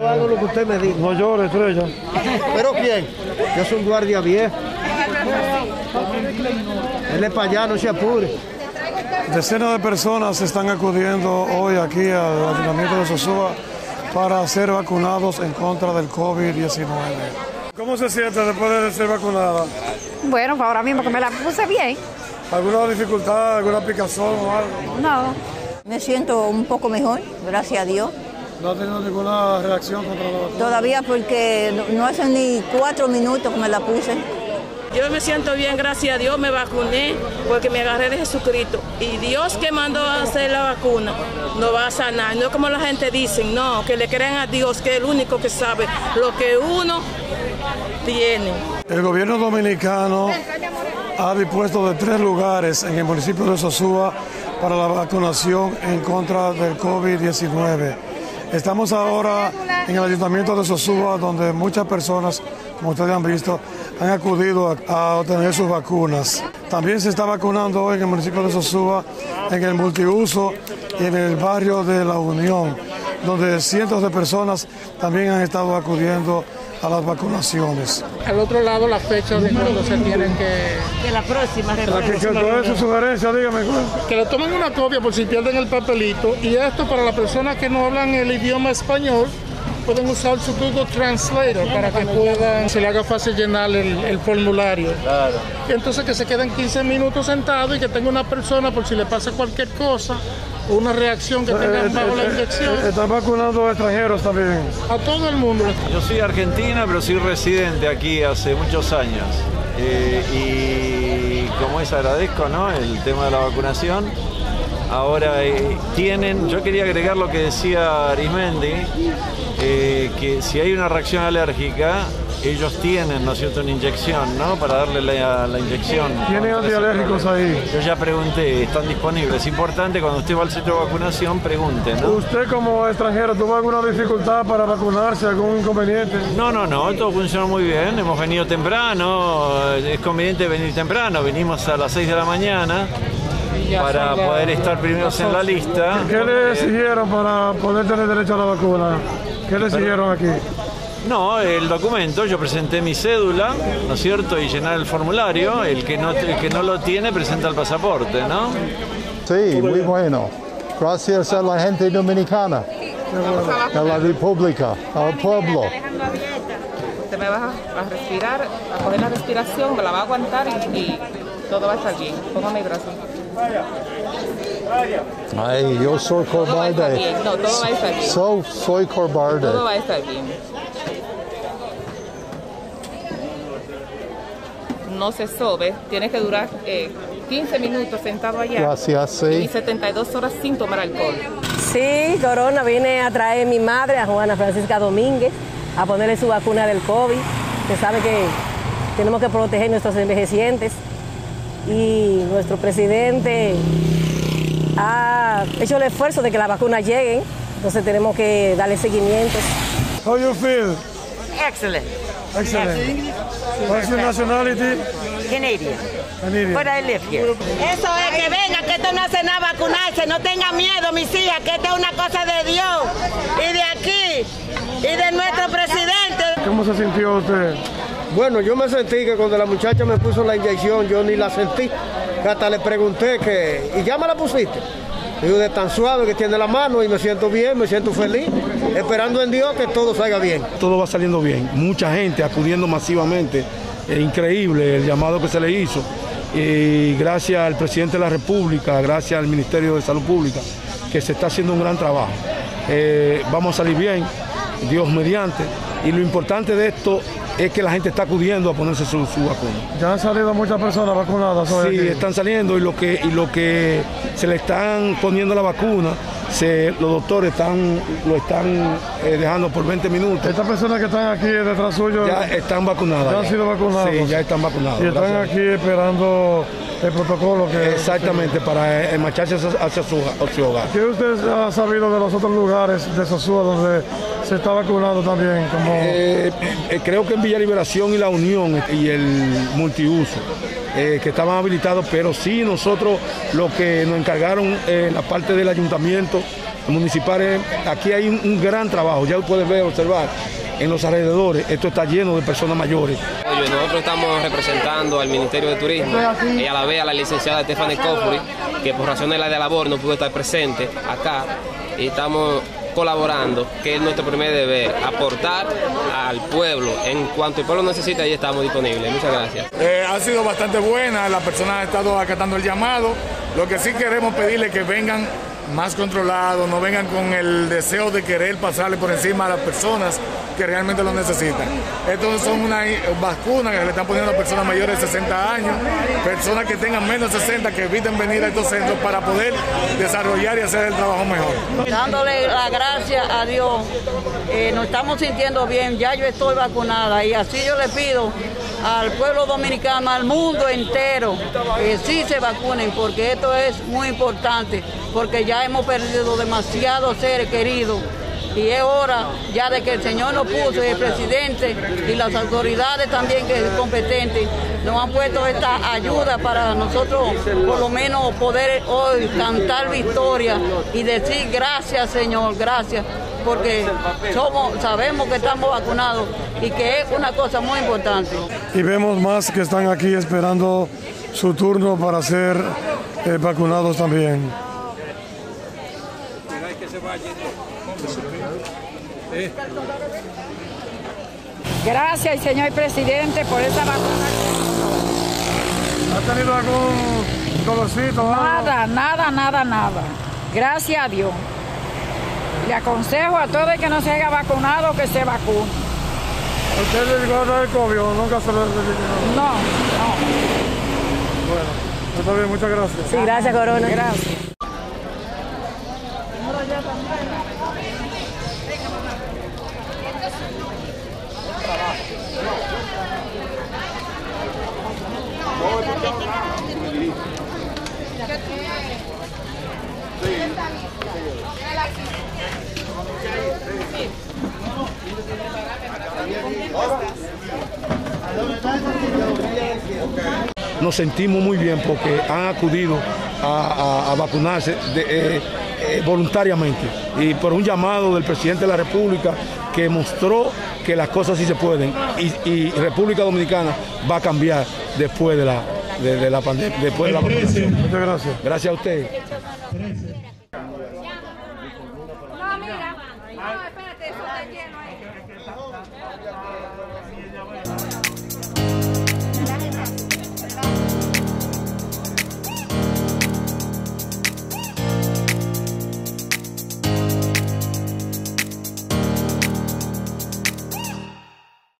hago lo que usted me diga. No llore, Estrella. ¿Pero quién? Yo soy un guardia viejo. Él es para allá, no se apure. Decenas de personas están acudiendo hoy aquí al Ayuntamiento de Sosúa para ser vacunados en contra del COVID-19. ¿Cómo se siente después de ser vacunada? Bueno, pues ahora mismo que me la puse bien. ¿Alguna dificultad, alguna picazón o algo? No. Me siento un poco mejor, gracias a Dios. ¿No ha tenido ninguna reacción contra la vacuna? Todavía porque no hacen ni 4 minutos que me la puse. Yo me siento bien, gracias a Dios, me vacuné porque me agarré de Jesucristo. Y Dios que mandó a hacer la vacuna nos va a sanar. No como la gente dice, no, que le crean a Dios, que es el único que sabe lo que uno tiene. El gobierno dominicano ha dispuesto de 3 lugares en el municipio de Sosúa para la vacunación en contra del COVID-19. Estamos ahora en el Ayuntamiento de Sosúa, donde muchas personas, como ustedes han visto, han acudido a obtener sus vacunas. También se está vacunando hoy en el municipio de Sosúa, en el multiuso y en el barrio de La Unión, donde cientos de personas también han estado acudiendo a las vacunaciones. Al otro lado, la fecha de cuando se tienen que... De la próxima reunión. ¿Cuál es su sugerencia? Dígame. Que le tomen una copia por si pierden el papelito. Y esto para las personas que no hablan el idioma español, pueden usar su Google Translator para que puedan, se le haga fácil llenar el formulario. Claro. Y entonces que se queden 15 minutos sentados y que tenga una persona por si le pasa cualquier cosa o una reacción que tengan bajo la inyección. ¿Están vacunando a extranjeros también? A todo el mundo. Yo soy argentina, pero soy residente aquí hace muchos años. Y como es, agradezco, ¿no?, el tema de la vacunación. Ahora yo quería agregar lo que decía Arismendi, que si hay una reacción alérgica, ellos tienen, ¿no es cierto?, una inyección, ¿no?, para darle la inyección. ¿Tienen antialérgicos ahí? Yo ya pregunté, están disponibles. Es importante cuando usted va al centro de vacunación, pregunte, ¿no? ¿Usted como extranjero tuvo alguna dificultad para vacunarse, algún inconveniente? No, todo funciona muy bien. Hemos venido temprano, es conveniente venir temprano. Venimos a las 6 de la mañana para poder estar primeros en la lista. ¿Qué le exigieron para poder tener derecho a la vacuna? ¿Qué le exigieron aquí? No, el documento, yo presenté mi cédula, ¿no es cierto?, y llenar el formulario. El que no lo tiene presenta el pasaporte, ¿no? Sí, muy bueno. Gracias a la gente dominicana, a la República, al pueblo. Usted me va a respirar, a coger la respiración, me la va a aguantar y todo va a estar bien. Póngame el brazo. Ay, yo soy Corbarde. No, todo va a estar bien. Soy Corbarde. Todo va a estar bien. No se sobe, tiene que durar 15 minutos sentado allá. Gracias, sí. Y 72 horas sin tomar alcohol. Sí, Corona, vine a traer a mi madre, a Juana Francisca Domínguez, a ponerle su vacuna del COVID. Usted sabe que tenemos que proteger a nuestros envejecientes. Y nuestro presidente ha hecho el esfuerzo de que las vacunas lleguen, entonces tenemos que darle seguimiento. How you feel? Excellent. Excellent. What's your nationality? Canadian. But I live here. Eso es, que venga, que esto no hace nada vacunarse, no tengan miedo, mis hijas, que esto es una cosa de Dios y de aquí y de nuestro presidente. ¿Cómo se sintió usted? Bueno, yo me sentí que cuando la muchacha me puso la inyección, yo ni la sentí. Hasta le pregunté ¿y ya me la pusiste? Digo, de tan suave que tiene la mano, y me siento bien, me siento feliz, esperando en Dios que todo salga bien. Todo va saliendo bien, mucha gente acudiendo masivamente, increíble el llamado que se le hizo. Y gracias al presidente de la República, gracias al Ministerio de Salud Pública, que se está haciendo un gran trabajo. Vamos a salir bien, Dios mediante, y lo importante de esto es que la gente está acudiendo a ponerse su vacuna. ¿Ya han salido muchas personas vacunadas hoy? Sí, aquí están saliendo, y lo que se le están poniendo la vacuna, los doctores lo están dejando por 20 minutos. ¿Estas personas que están aquí detrás suyo ya están vacunadas? ¿Ya han sido vacunadas? Sí, ya están vacunadas. Y están aquí esperando el protocolo que... Exactamente, para marcharse hacia su hogar. ¿Qué usted ha sabido de los otros lugares de Sosúa donde se está vacunando también? Creo que en Villa Liberación y La Unión y el multiuso, que estaban habilitados, pero sí nosotros lo que nos encargaron en la parte del ayuntamiento municipales, aquí hay un gran trabajo, ya puedes ver, observar, en los alrededores, esto está lleno de personas mayores. Nosotros estamos representando al Ministerio de Turismo y a la vez a la licenciada Stephanie Kofuri, que por razones de labor no pudo estar presente acá, y estamos colaborando, que es nuestro primer deber, aportar al pueblo. En cuanto el pueblo necesita, ahí estamos disponibles. Muchas gracias. Ha sido bastante buena, las personas han estado acatando el llamado. Lo que sí queremos pedirle es que vengan más controlados, no vengan con el deseo de querer pasarle por encima a las personas que realmente lo necesitan. Estos son una vacuna que le están poniendo a personas mayores de 60 años, personas que tengan menos de 60 que eviten venir a estos centros para poder desarrollar y hacer el trabajo mejor. Dándole la gracia a Dios, nos estamos sintiendo bien, ya yo estoy vacunada y así yo le pido al pueblo dominicano, al mundo entero, que sí se vacunen, porque esto es muy importante, porque ya hemos perdido demasiados seres queridos y es hora ya de que el Señor nos puso, el presidente y las autoridades también que es competentes, nos han puesto esta ayuda para nosotros por lo menos poder hoy cantar victoria y decir gracias, Señor, gracias, porque sabemos que estamos vacunados y que es una cosa muy importante. Y vemos más que están aquí esperando su turno para ser vacunados también. Gracias, señor presidente, por esa vacuna. ¿Ha tenido algún dolorcito? Nada. Gracias a Dios. Le aconsejo a todo el que no se haya vacunado que se vacune. ¿Usted le llegó a dar el COVID o nunca se lo dijo? No. Bueno, está bien, muchas gracias. Sí, gracias, Corona. Gracias. Nos sentimos muy bien porque han acudido a vacunarse voluntariamente y por un llamado del presidente de la República que mostró que las cosas sí se pueden y República Dominicana va a cambiar después de la pandemia, después de la vacunación. Muchas gracias. Gracias a usted.